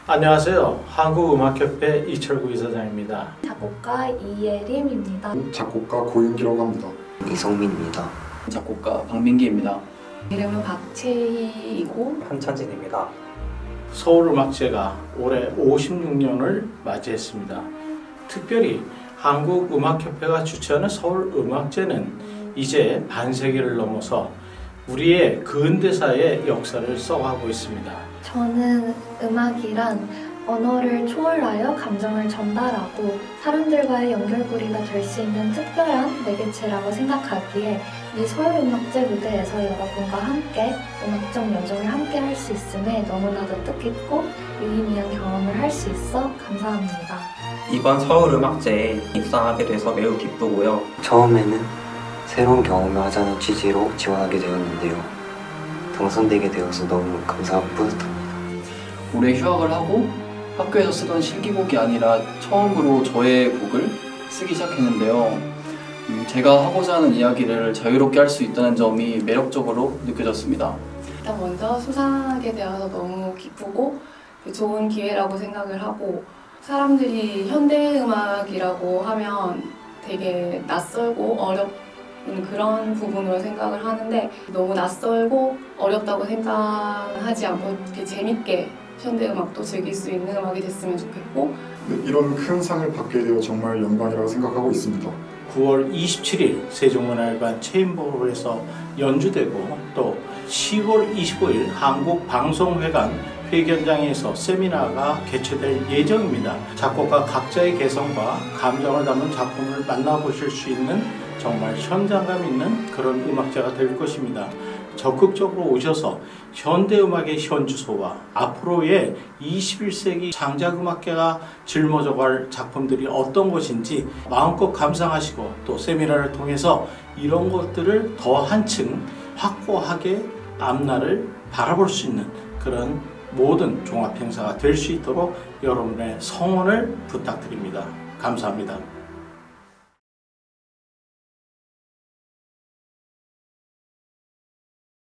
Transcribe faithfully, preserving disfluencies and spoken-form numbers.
안녕하세요. 한국음악협회 이철구 이사장입니다. 작곡가 이예림입니다. 작곡가 고윤기라고 합니다. 이성민입니다. 작곡가 박민기입니다. 이름은 박채희이고 한찬진입니다. 서울음악제가 올해 오십육 년을 맞이했습니다. 특별히 한국음악협회가 주최하는 서울음악제는 이제 반세기를 넘어서 우리의 근대사의 역사를 써가고 있습니다. 저는 음악이란 언어를 초월하여 감정을 전달하고 사람들과의 연결고리가 될 수 있는 특별한 매개체라고 생각하기에 이 서울음악제 무대에서 여러분과 함께 음악적 여정을 함께 할 수 있음에 너무나도 뜻깊고 유의미한 경험을 할 수 있어 감사합니다. 이번 서울음악제에 입상하게 돼서 매우 기쁘고요. 처음에는 새로운 경험을 하자는 취지로 지원하게 되었는데요. 당선되게 되어서 너무 감사하고 뿌듯합니다. 올해 휴학을 하고 학교에서 쓰던 실기곡이 아니라 처음으로 저의 곡을 쓰기 시작했는데요. 음, 제가 하고자 하는 이야기를 자유롭게 할 수 있다는 점이 매력적으로 느껴졌습니다. 일단 먼저 수상하게 되어서 너무 기쁘고 좋은 기회라고 생각을 하고, 사람들이 현대음악이라고 하면 되게 낯설고 어렵 그런 부분으로 생각을 하는데 너무 낯설고 어렵다고 생각하지 않고 이렇게 재밌게 현대음악도 즐길 수 있는 음악이 됐으면 좋겠고, 네, 이런 큰 상을 받게 되어 정말 영광이라고 생각하고 있습니다. 구월 이십칠일 세종문화회관 체인볼에서 연주되고 또 시월 이십오일 한국방송회관 회견장에서 세미나가 개최될 예정입니다. 작곡가 각자의 개성과 감정을 담은 작품을 만나보실 수 있는 정말 현장감 있는 그런 음악제가 될 것입니다. 적극적으로 오셔서 현대음악의 현주소와 앞으로의 이십일 세기 창작음악계가 짊어져갈 작품들이 어떤 것인지 마음껏 감상하시고 또 세미나를 통해서 이런 것들을 더 한층 확고하게 앞날을 바라볼 수 있는 그런 모든 종합행사가 될 수 있도록 여러분의 성원을 부탁드립니다. 감사합니다.